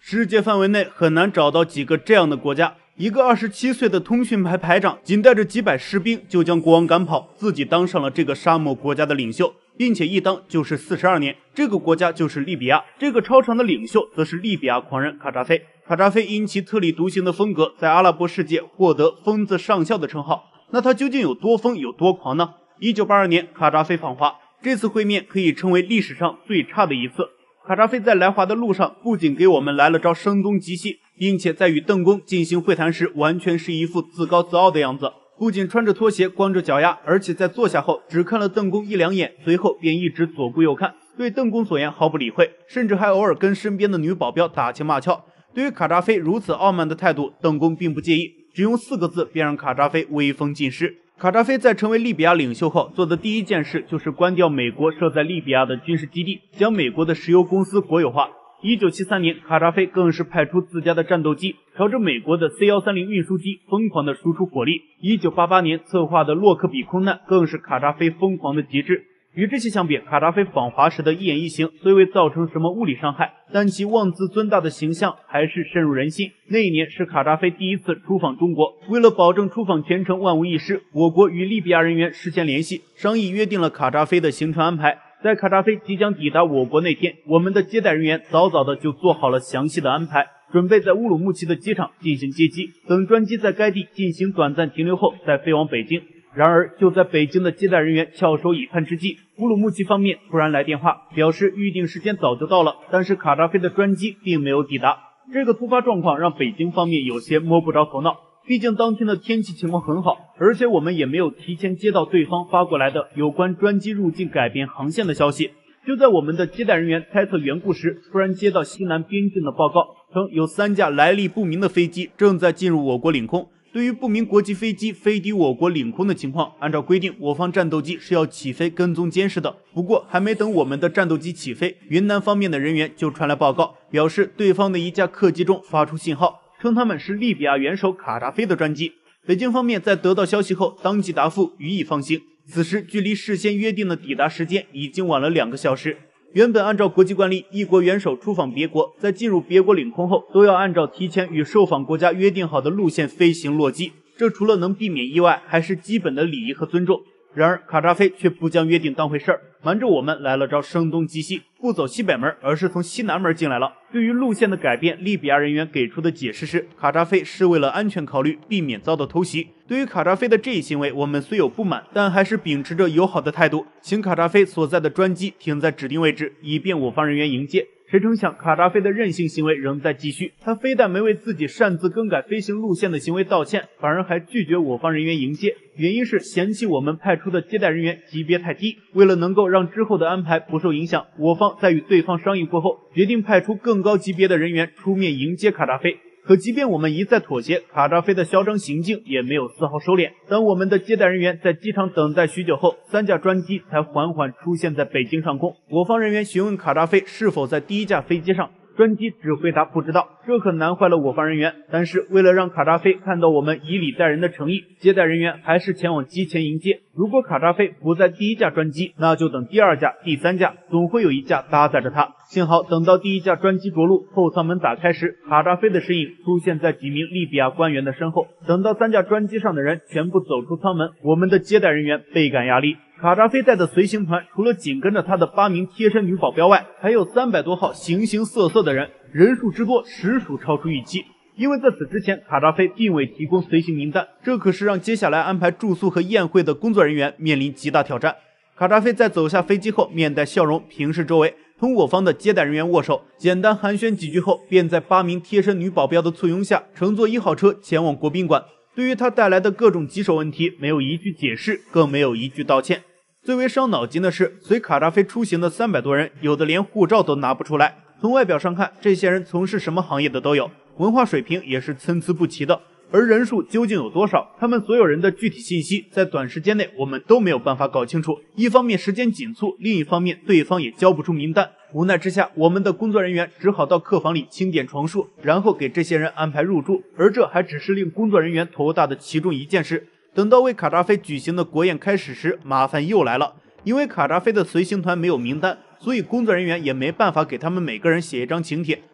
世界范围内很难找到几个这样的国家。一个27岁的通讯排排长，仅带着几百士兵就将国王赶跑，自己当上了这个沙漠国家的领袖，并且一当就是42年。这个国家就是利比亚，这个超长的领袖则是利比亚狂人卡扎菲。卡扎菲因其特立独行的风格，在阿拉伯世界获得疯子上校的称号。那他究竟有多疯有多狂呢？1982年，卡扎菲访华，这次会面可以称为历史上最差的一次。卡扎菲在来华的路上，不仅给我们来了招声东击西，并且在与邓公进行会谈时，完全是一副自高自傲的样子。不仅穿着拖鞋光着脚丫，而且在坐下后只看了邓公1-2眼，随后便一直左顾右看，对邓公所言毫不理会，甚至还偶尔跟身边的女保镖打情骂俏。对于卡扎菲如此傲慢的态度，邓公并不介意，只用4个字便让卡扎菲威风尽失。卡扎菲在成为利比亚领袖后，做的第一件事就是关掉美国设在利比亚的军事基地，将美国的石油公司国有化。1973年，卡扎菲更是派出自家的战斗机，朝着美国的 C-130 运输机疯狂地输出火力。1988年策划的洛克比空难更是卡扎菲疯狂的极致。与这些相比，卡扎菲访华时的一言一行虽未造成什么物理伤害，但其妄自尊大的形象还是深入人心。那一年是卡扎菲第一次出访中国，为了保证出访全程万无一失，我国与利比亚人员事先联系，商议约定了卡扎菲的行程安排。在卡扎菲即将抵达我国那天，我们的接待人员早早的就做好了详细的安排，准备在乌鲁木齐的机场进行接机，等专机在该地进行短暂停留后再飞往北京。然而，就在北京的接待人员翘首以盼之际，乌鲁木齐方面突然来电话，表示预定时间早就到了，但是卡扎菲的专机并没有抵达。这个突发状况让北京方面有些摸不着头脑，毕竟当天的天气情况很好，而且我们也没有提前接到对方发过来的有关专机入境改变航线的消息。就在我们的接待人员猜测缘故时，突然接到西南边境的报告，称有3架来历不明的飞机正在进入我国领空。对于不明国籍飞机飞抵我国领空的情况，按照规定，我方战斗机是要起飞跟踪监视的。不过，还没等我们的战斗机起飞，云南方面的人员就传来报告，表示对方的一架客机中发出信号，称他们是利比亚元首卡扎菲的专机。北京方面在得到消息后，当即答复予以放行。此时，距离事先约定的抵达时间已经晚了2个小时。原本按照国际惯例，一国元首出访别国，在进入别国领空后，都要按照提前与受访国家约定好的路线飞行落机，这除了能避免意外，还是基本的礼仪和尊重。然而卡扎菲却不将约定当回事儿，瞒着我们来了招声东击西，不走西北门，而是从西南门进来了。对于路线的改变，利比亚人员给出的解释是，卡扎菲是为了安全考虑，避免遭到偷袭。对于卡扎菲的这一行为，我们虽有不满，但还是秉持着友好的态度，请卡扎菲所在的专机停在指定位置，以便我方人员迎接。谁成想卡扎菲的任性行为仍在继续，他非但没为自己擅自更改飞行路线的行为道歉，反而还拒绝我方人员迎接，原因是嫌弃我们派出的接待人员级别太低。为了能够让之后的安排不受影响，我方在与对方商议过后，决定派出更高级别的人员出面迎接卡扎菲。可即便我们一再妥协，卡扎菲的嚣张行径也没有丝毫收敛。当我们的接待人员在机场等待许久后，3架专机才缓缓出现在北京上空。我方人员询问卡扎菲是否在第1架飞机上，专机只回答不知道，这可难坏了我方人员。但是为了让卡扎菲看到我们以礼待人的诚意，接待人员还是前往机前迎接。如果卡扎菲不在第1架专机，那就等第2架、第3架，总会有一架搭载着他。幸好等到第1架专机着陆，后舱门打开时，卡扎菲的身影出现在几名利比亚官员的身后。等到3架专机上的人全部走出舱门，我们的接待人员倍感压力。卡扎菲带的随行团除了紧跟着他的8名贴身女保镖外，还有300多号形形色色的人，人数之多实属超出预期。因为在此之前，卡扎菲并未提供随行名单，这可是让接下来安排住宿和宴会的工作人员面临极大挑战。卡扎菲在走下飞机后，面带笑容，平视周围，同我方的接待人员握手，简单寒暄几句后，便在8名贴身女保镖的簇拥下，乘坐1号车前往国宾馆。对于他带来的各种棘手问题，没有一句解释，更没有一句道歉。最为伤脑筋的是，随卡扎菲出行的300多人，有的连护照都拿不出来。从外表上看，这些人从事什么行业的都有，文化水平也是参差不齐的。而人数究竟有多少，他们所有人的具体信息，在短时间内我们都没有办法搞清楚。一方面时间紧促，另一方面对方也交不出名单。无奈之下，我们的工作人员只好到客房里清点床数，然后给这些人安排入住。而这还只是令工作人员头大的其中一件事。等到为卡扎菲举行的国宴开始时，麻烦又来了。因为卡扎菲的随行团没有名单，所以工作人员也没办法给他们每个人写一张请帖，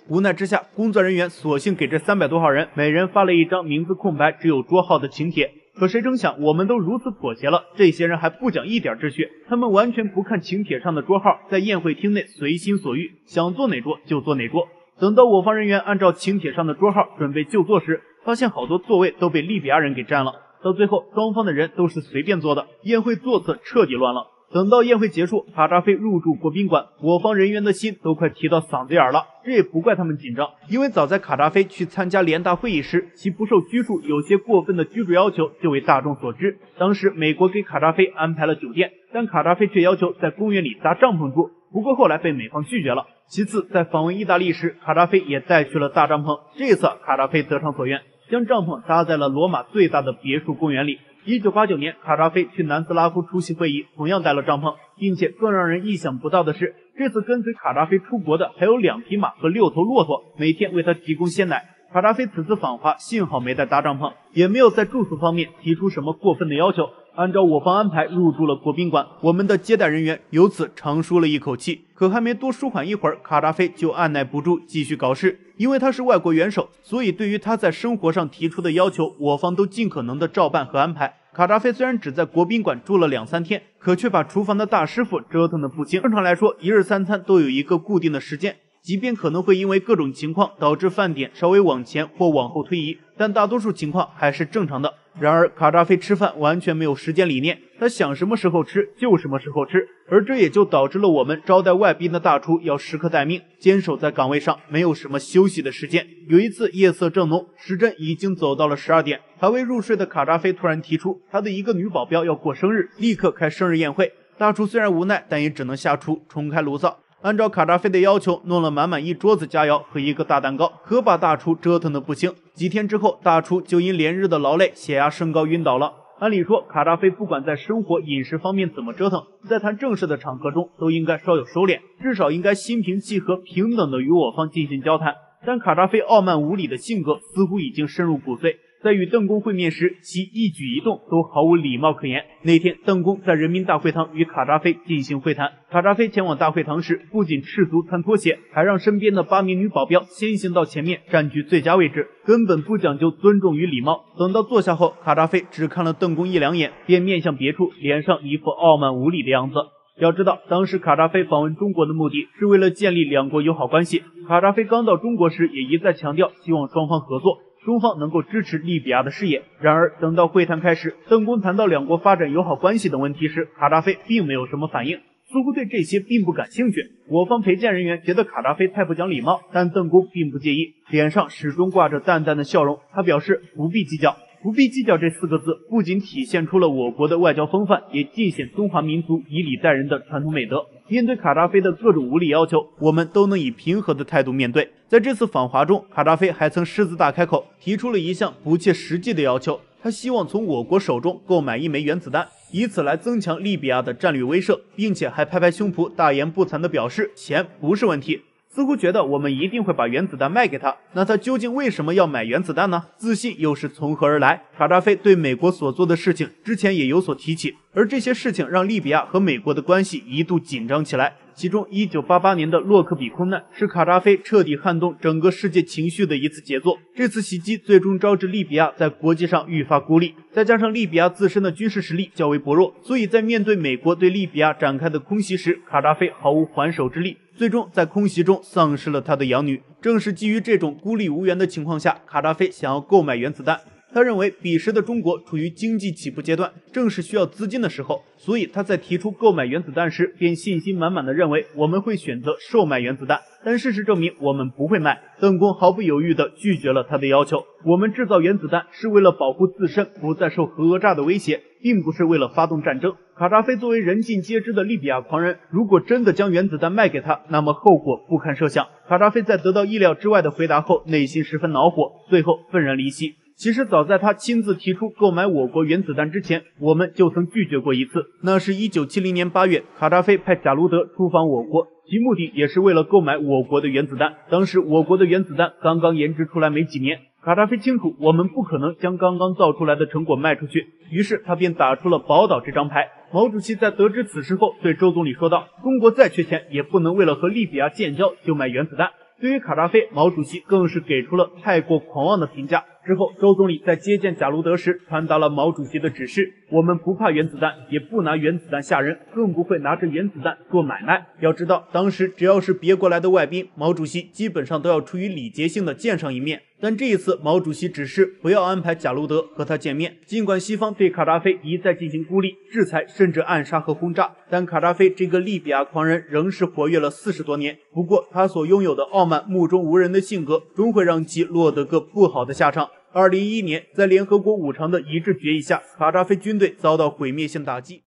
无奈之下，工作人员索性给这300多号人每人发了一张名字空白、只有桌号的请帖。可谁成想，我们都如此妥协了，这些人还不讲一点秩序，他们完全不看请帖上的桌号，在宴会厅内随心所欲，想坐哪桌就坐哪桌。等到我方人员按照请帖上的桌号准备就坐时，发现好多座位都被利比亚人给占了。到最后，双方的人都是随便坐的，宴会座次彻底乱了。等到宴会结束，卡扎菲入住国宾馆，我方人员的心都快提到嗓子眼了。这也不怪他们紧张，因为早在卡扎菲去参加联大会议时，其不受拘束、有些过分的居住要求就为大众所知。当时美国给卡扎菲安排了酒店，但卡扎菲却要求在公园里搭帐篷住，不过后来被美方拒绝了。其次，在访问意大利时，卡扎菲也带去了大帐篷，这次卡扎菲得偿所愿，将帐篷搭在了罗马最大的别墅公园里。1989年，卡扎菲去南斯拉夫出席会议，同样带了帐篷，并且更让人意想不到的是，这次跟随卡扎菲出国的还有2匹马和6头骆驼，每天为他提供鲜奶。卡扎菲此次访华幸好没带搭帐篷，也没有在住宿方面提出什么过分的要求，按照我方安排入住了国宾馆。我们的接待人员由此长舒了一口气。可还没多舒缓一会儿，卡扎菲就按耐不住继续搞事。因为他是外国元首，所以对于他在生活上提出的要求，我方都尽可能的照办和安排。卡扎菲虽然只在国宾馆住了2-3天，可却把厨房的大师傅折腾得不轻。正常来说，一日3餐都有一个固定的时间，即便可能会因为各种情况导致饭点稍微往前或往后推移，但大多数情况还是正常的。然而卡扎菲吃饭完全没有时间理念，他想什么时候吃就什么时候吃，而这也就导致了我们招待外宾的大厨要时刻待命，坚守在岗位上，没有什么休息的时间。有一次夜色正浓，时针已经走到了12点，还未入睡的卡扎菲突然提出他的一个女保镖要过生日，立刻开生日宴会。大厨虽然无奈，但也只能下厨重开炉灶，按照卡扎菲的要求弄了满满一桌子佳肴和一个大蛋糕，可把大厨折腾得不轻。几天之后，大厨就因连日的劳累，血压升高晕倒了。按理说，卡扎菲不管在生活饮食方面怎么折腾，在谈正式的场合中都应该稍有收敛，至少应该心平气和、平等的与我方进行交谈。但卡扎菲傲慢无礼的性格似乎已经深入骨髓，在与邓公会面时，其一举一动都毫无礼貌可言。那天，邓公在人民大会堂与卡扎菲进行会谈。卡扎菲前往大会堂时，不仅赤足穿拖鞋，还让身边的8名女保镖先行到前面占据最佳位置，根本不讲究尊重与礼貌。等到坐下后，卡扎菲只看了邓公1-2眼，便面向别处，脸上一副傲慢无礼的样子。要知道，当时卡扎菲访问中国的目的是为了建立2国友好关系。卡扎菲刚到中国时也一再强调，希望双方合作，中方能够支持利比亚的事业。然而等到会谈开始，邓公谈到2国发展友好关系等问题时，卡扎菲并没有什么反应，似乎对这些并不感兴趣。我方陪见人员觉得卡扎菲太不讲礼貌，但邓公并不介意，脸上始终挂着淡淡的笑容。他表示不必计较。不必计较这4个字不仅体现出了我国的外交风范，也尽显中华民族以礼待人的传统美德。面对卡扎菲的各种无理要求，我们都能以平和的态度面对。在这次访华中，卡扎菲还曾狮子大开口，提出了一项不切实际的要求，他希望从我国手中购买1枚原子弹，以此来增强利比亚的战略威慑，并且还拍拍胸脯大言不惭地表示钱不是问题，似乎觉得我们一定会把原子弹卖给他。那他究竟为什么要买原子弹呢？自信又是从何而来？卡扎菲对美国所做的事情之前也有所提起，而这些事情让利比亚和美国的关系一度紧张起来。其中1988年的洛克比空难是卡扎菲彻底撼动整个世界情绪的一次杰作。这次袭击最终招致利比亚在国际上愈发孤立，再加上利比亚自身的军事实力较为薄弱，所以在面对美国对利比亚展开的空袭时，卡扎菲毫无还手之力，最终在空袭中丧失了他的养女。正是基于这种孤立无援的情况下，卡扎菲想要购买原子弹。他认为彼时的中国处于经济起步阶段，正是需要资金的时候，所以他在提出购买原子弹时便信心满满地认为我们会选择售卖原子弹。但事实证明我们不会卖，邓公毫不犹豫地拒绝了他的要求。我们制造原子弹是为了保护自身不再受核讹诈的威胁，并不是为了发动战争。卡扎菲作为人尽皆知的利比亚狂人，如果真的将原子弹卖给他，那么后果不堪设想。卡扎菲在得到意料之外的回答后，内心十分恼火，最后愤然离席。其实早在他亲自提出购买我国原子弹之前，我们就曾拒绝过一次。那是1970年8月，卡扎菲派贾卢德出访我国，其目的也是为了购买我国的原子弹。当时我国的原子弹刚刚研制出来没几年，卡扎菲清楚我们不可能将刚刚造出来的成果卖出去，于是他便打出了宝岛这张牌。毛主席在得知此事后，对周总理说道：“中国再缺钱，也不能为了和利比亚建交就卖原子弹。” 对于卡扎菲，毛主席更是给出了太过狂妄的评价。之后，周总理在接见贾鲁德时传达了毛主席的指示：我们不怕原子弹，也不拿原子弹吓人，更不会拿着原子弹做买卖。要知道，当时只要是别国来的外宾，毛主席基本上都要出于礼节性的见上一面。但这一次，毛主席指示不要安排贾鲁德和他见面。尽管西方对卡扎菲一再进行孤立、制裁，甚至暗杀和轰炸，但卡扎菲这个利比亚狂人仍是活跃了40多年。不过，他所拥有的傲慢、目中无人的性格，终会让其落得个不好的下场。2011年，在联合国五常的一致决议下，卡扎菲军队遭到毁灭性打击。